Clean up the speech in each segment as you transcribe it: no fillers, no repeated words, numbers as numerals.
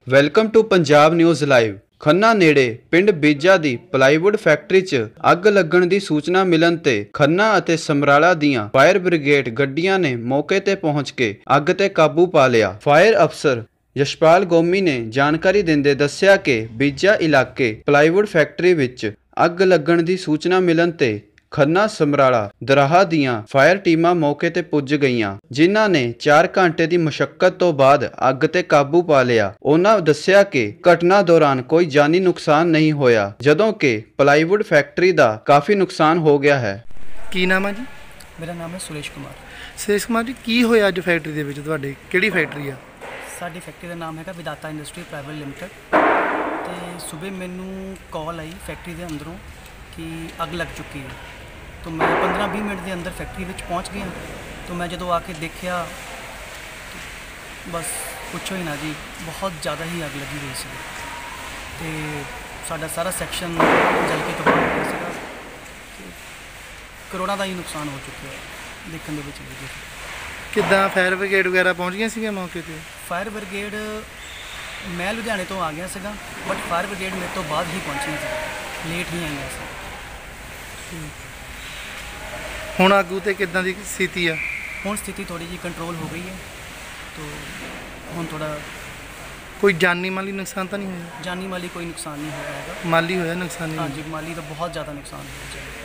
Welcome to Punjab news live. Khanna ਨੇੜੇ ਪਿੰਡ ਬੀਜਾ ਦੀ plywood factory 'ਚ ਅੱਗ ਲੱਗਣ ਦੀ ਸੂਚਨਾ ਮਿਲਣ ਤੇ ਖੰਨਾ ਅਤੇ ਸਮਰਾਲਾ ਦੀਆਂ ਫਾਇਰ ਬ੍ਰਿਗੇਡ ਗੱਡੀਆਂ ਨੇ ਮੌਕੇ ਤੇ ਪਹੁੰਚ ਕੇ ਅੱਗ ਤੇ ਕਾਬੂ ਪਾ ਲਿਆ। ਫਾਇਰ ਅਫਸਰ ਯਸ਼ਪਾਲ ਗੋਮੀ ਨੇ ਜਾਣਕਾਰੀ ਦਿੰਦੇ ਦੱਸਿਆ ਕਿ ਬੀਜਾ ਇਲਾਕੇ ਪਲਾਈਵੁੱਡ ਫੈਕਟਰੀ ਵਿੱਚ ਅੱਗ ਲੱਗਣ ਦੀ ਸੂਚਨਾ ਮਿਲਣ ਤੇ ਖੰਨਾ ਸਮਰਾਲਾ ਦਰਾਹਾ ਦੀਆਂ ਫਾਇਰ ਟੀਮਾਂ ਮੌਕੇ ਤੇ ਪੁੱਜ ਗਈਆਂ, ਜਿਨ੍ਹਾਂ ਨੇ 4 ਘੰਟੇ ਦੀ ਮੁਸ਼ੱਕਤ ਤੋਂ ਬਾਅਦ ਅੱਗ ਤੇ ਕਾਬੂ ਪਾ ਲਿਆ। ਉਹਨਾਂ ਦੱਸਿਆ ਕਿ ਘਟਨਾ ਦੌਰਾਨ ਕੋਈ ਜਾਨੀ ਨੁਕਸਾਨ ਨਹੀਂ ਹੋਇਆ, ਜਦੋਂ ਕਿ ਪਲਾਈਵੁੱਡ ਫੈਕਟਰੀ ਦਾ ਕਾਫੀ ਨੁਕਸਾਨ ਹੋ ਗਿਆ ਹੈ। ਕੀ ਨਾਮ ਹੈ ਜੀ? मेरा नाम है सुरेश कुमार। ਸੁਰੇਸ਼ ਕੁਮਾਰ ਜੀ, ਕੀ ਹੋਇਆ ਅੱਜ ਫੈਕਟਰੀ ਦੇ ਵਿੱਚ? ਤੁਹਾਡੇ ਕਿਹੜੀ ਫੈਕਟਰੀ ਆ? साड़ी फैक्ट्री का नाम है विदाता इंडस्ट्री प्राइवेट लिमिटेड। तो सुबह मैनू कॉल आई फैक्ट्री के अंदरों कि अग लग चुकी है। तो मैं 15-20 मिनट के अंदर फैक्ट्री में पहुँच गया। तो मैं जो आके देखा तो बस पुछो ही ना जी, बहुत ज़्यादा ही अग लगी हुई सी। तो साडा सारा सैक्शन जल के तबाह हो गया सीगा। करोड़ों का ही नुकसान हो चुका है। देखने के लिए ਕਿੱਦਾਂ ਫਾਇਰ ਬ੍ਰਿਗੇਡ ਵਗੈਰਾ ਪਹੁੰਚ ਗਈਆਂ ਸੀਗੀਆਂ ਮੌਕੇ ਤੇ? फायर ब्रिगेड मैं लुधियाने तो आ गया सीगा, बट फायर ब्रिगेड मेरे तो बाद ही पहुंची सी, लेट ही आई सी। ਹੁਣ ਆਗੂ ਤੇ ਕਿੱਦਾਂ ਦੀ ਸਥਿਤੀ ਆ? हुण स्थिति थोड़ी जी कंट्रोल हो गई है। तो हुण थोड़ा ਕੋਈ ਜਾਨੀ ਮਾਲੀ ਨੁਕਸਾਨ ਤਾਂ ਨਹੀਂ ਹੋਇਆ? जानी माली कोई नुकसान नहीं होया हैगा। ਮਾਲੀ होया नुकसान हाँ नहीं? जी, माली तो बहुत ज़्यादा नुकसान हो जाए।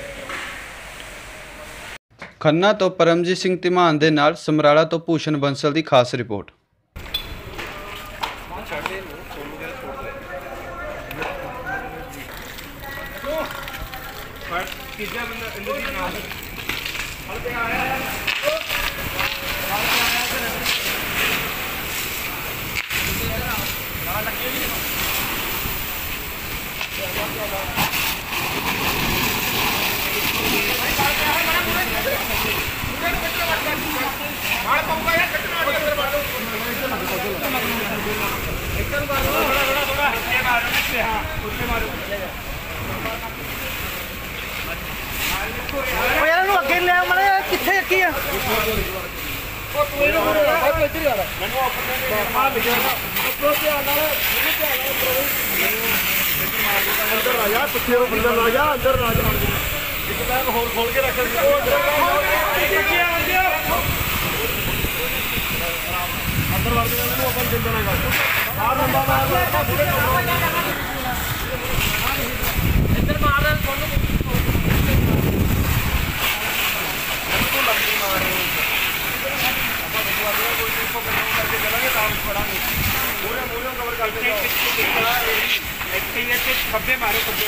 ਖੰਨਾ ਤੋਂ ਪਰਮਜੀਤ ਸਿੰਘ ਧੀਮਾਨ ਦੇ ਨਾਲ ਸਮਰਾਲਾ ਤੋਂ ਭੂਸ਼ਣ ਬੰਸਲ ਦੀ ਖਾਸ ਰਿਪੋਰਟ। ਯਾਰ ਇਹਨੂੰ ਅੱਗੇ ਲੈ ਮੜੇ, ਕਿੱਥੇ ਰੱਖੀ ਆ? खब्बे मारे खब्बे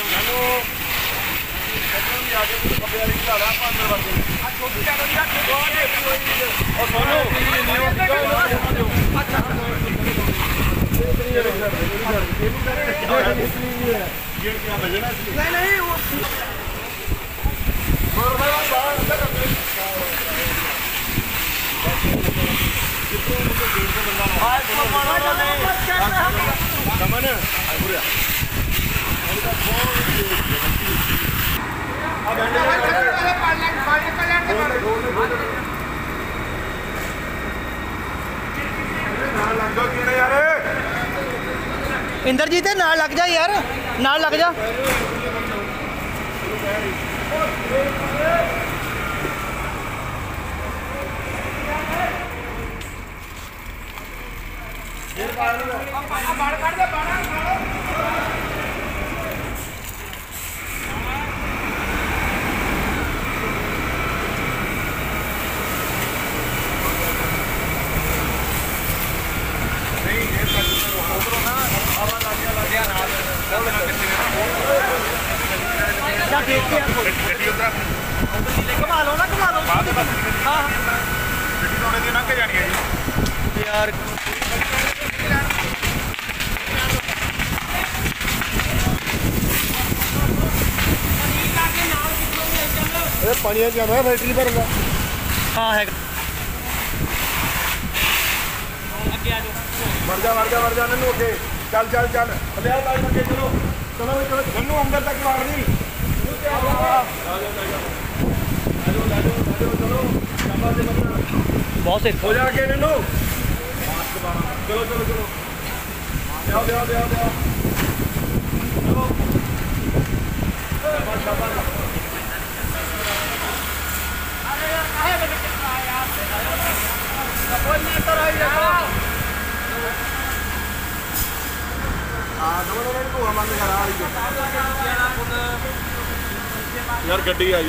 ਇੰਦਰਜੀਤ ਦੇ ਨਾਲ ਲੱਗ ਜਾ ਯਾਰ, ਨਾਲ ਲੱਗ ਜਾ। घुमा लो ना, घुमा लो। हाँ यार पानी जाना है फैक्ट्री पर। हाँ है। मर जा नन्नू अगे। चल चल चल अगे चलो चलो चलो नन्नू अंदर तक मार दी। बहुत से हो जाके नन्नू। चलो चलो चलो ਲਿਆਓ ਸ਼ਾਬਾਸ਼ यार गड्डी आई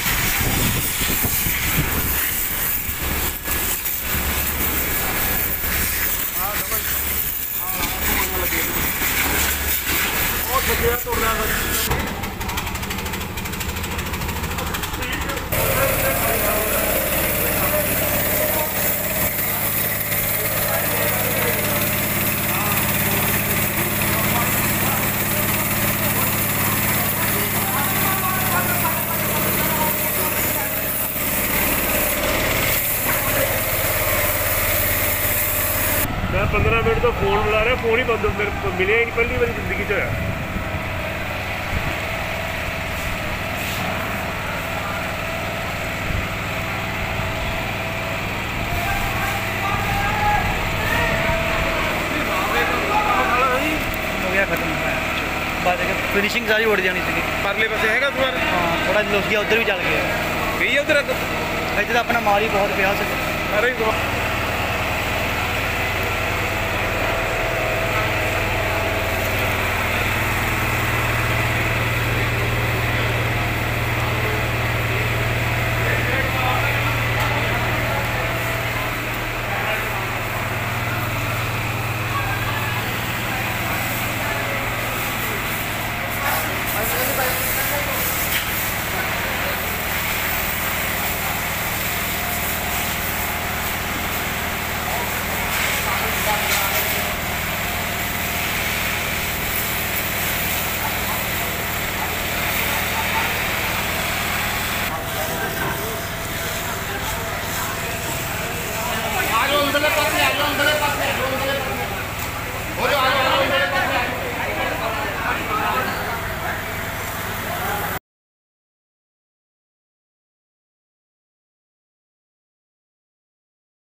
मैं 15 मिनट तो फोन बुला रहा फोन ही बंद मेरे को मिले ही नहीं पहली बार जिंदगी च होया हो गया खत्म बाद फिनिशिंग सारी उड़ जानी थी परले पासे हैगा तुम्हारे हाँ थोड़ा लोग उधर भी चल गया गई उधर ਇੱਥੇ ਤਾਂ ਆਪਣਾ ਮਾਲ ਹੀ ਬਹੁਤ ਪਿਆ ਸੀ अरे